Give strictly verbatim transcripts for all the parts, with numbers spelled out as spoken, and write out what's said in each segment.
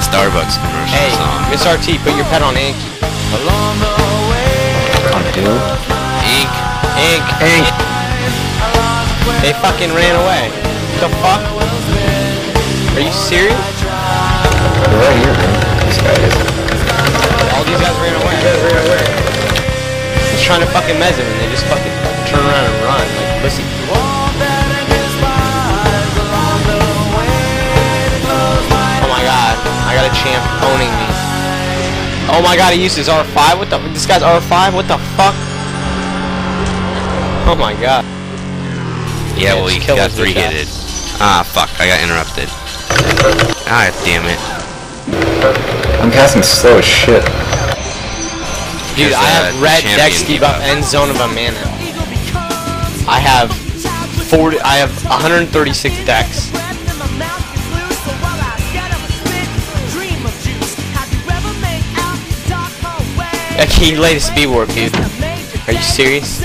Starbucks commercial Hey, song. Miss R T, put your pet on Ink. On who? Ink. Ink. Ink. They fucking ran away. What the fuck? Are you serious? They're right here, man. This guy is. All these guys ran away. I was trying to fucking mess him and they just fucking turn around and run like pussy. Oh my god, I got a champ owning me. Oh my god, he used his R five? What the? This guy's R five? What the fuck? Oh my god. Yeah, well, just you kill got his three bitch hitted. Ah, fuck, I got interrupted. Ah, damn it. I'm casting slow as shit. Dude, Because, I uh, have red champion dex debuff and zone of a mana. I have forty. I have one hundred thirty-six dex. I can't lay the speed warp, dude. Are you serious?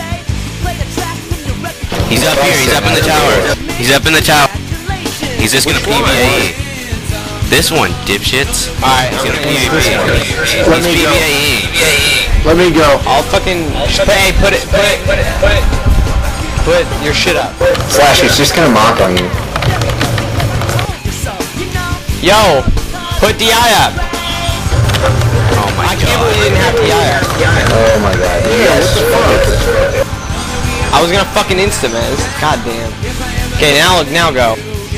He's up here, he's up in the tower. He's up in the tower. He's just gonna P V A E. This one, dipshits. Alright, He's I'm gonna gonna P V A E. Let He's me go. P V A E. Let me go. I'll fucking. Hey, put it, put it, put it, put it. Put your shit up. Slash, he's just gonna mock on you. Yo, put D I up. Oh my I can't believe you god. didn't have D I up. Oh my god. Yeah, what the fuck? I was gonna fucking insta-mez. God damn. Okay, now now go.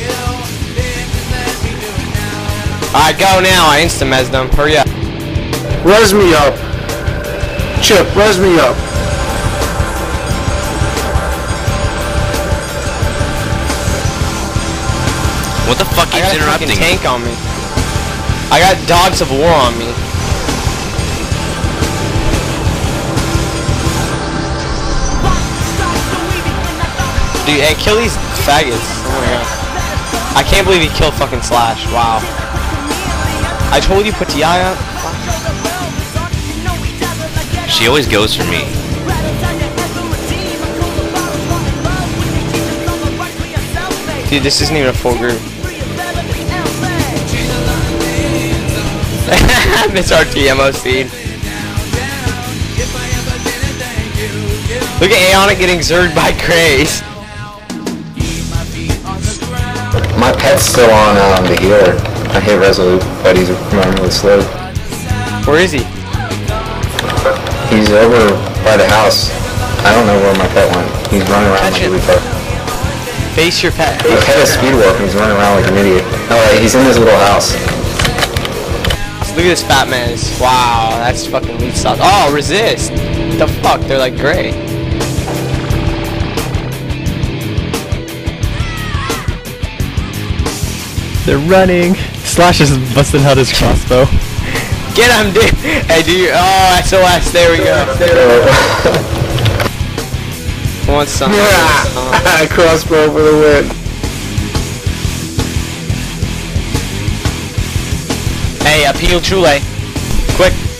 Alright, go now. I insta-mezzed them. Hurry up. Res me up. Chip, res me up. What the fuck I keeps got a fucking interrupting? tank on me. I got Dogs of War on me. Dude, hey, kill these faggots. Oh my god. I can't believe he killed fucking Slash. Wow. I told you put T I up. She always goes for me. Dude, this isn't even a full group. Miss R T M O C. Look at Aeonic getting zerged by Craze. My pet's still on um, the healer. I hit Resolute, but he's running really slow. Where is he? He's over by the house. I don't know where my pet went. He's running around Catch like a him. retard. Face your pet. My pet is speed warp and he's running around like an idiot. Oh, he's in his little house. Look at this fat man. Wow, that's fucking lead sauce. Oh, resist. What the fuck? They're like gray. They're running. Slash is busting out his crossbow. Get him, dude. Hey, dude. Oh, S O S. There we go. Who wants some? Yeah! Crossbow for the win. Hey, appeal Chule. Quick.